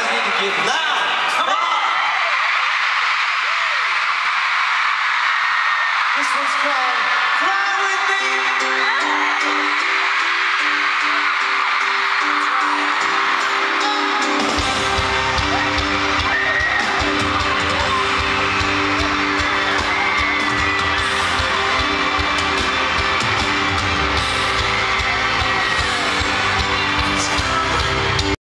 guys need to get loud. Come on! This one's called Fly With Me.